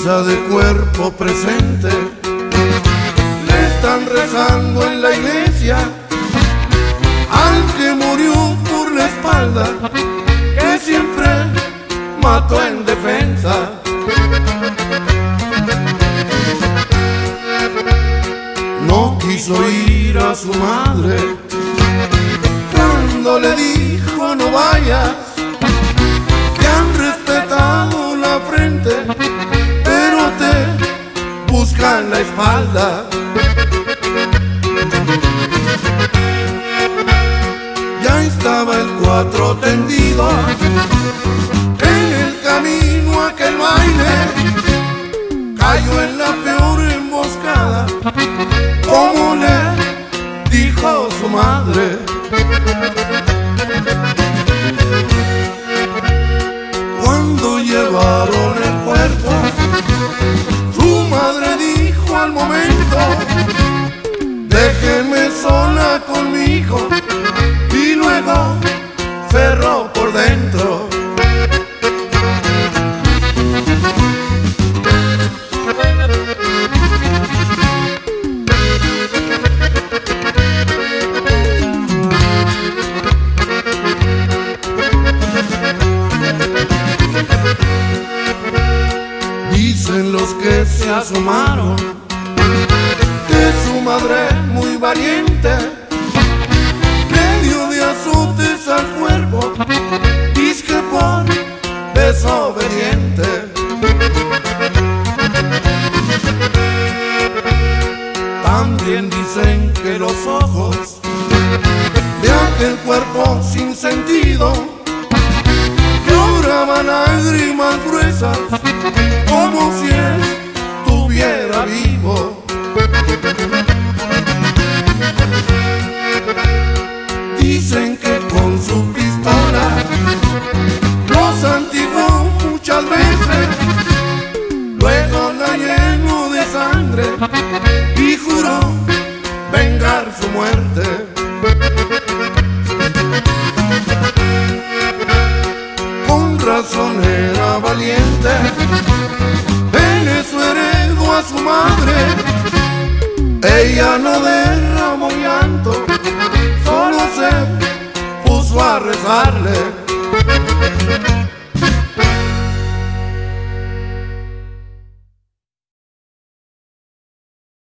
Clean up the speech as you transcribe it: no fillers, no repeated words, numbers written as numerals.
misa de cuerpo presente, le están rezando en la iglesia al que murió por la espalda, que siempre mató en defensa. No quiso ir a su madre cuando le dijo no vayas, te han respetado la frente, pero te buscan la espalda. Ya estaba el 4 tendido en el camino a aquel baile, cayó en la peor emboscada, como le dijo su madre. Cuando llevaron el cuerpo, su madre dijo al momento: déjenme sola con mi hijo, y luego cerró por dentro. Dicen los que se asomaron que su madre, muy valiente, le dio de azotes al cuerpo, dizque por desobediente. También dicen que los ojos de aquel cuerpo sin sentido lloraban lágrimas gruesas, como si estuviera vivo. Dicen que con su pistola lo santigó muchas veces, luego la llenó de sangre y juró vengar su muerte. Con razón era valiente, en eso heredó a su madre. Ella no derramó llanto, solo se puso a rezarle.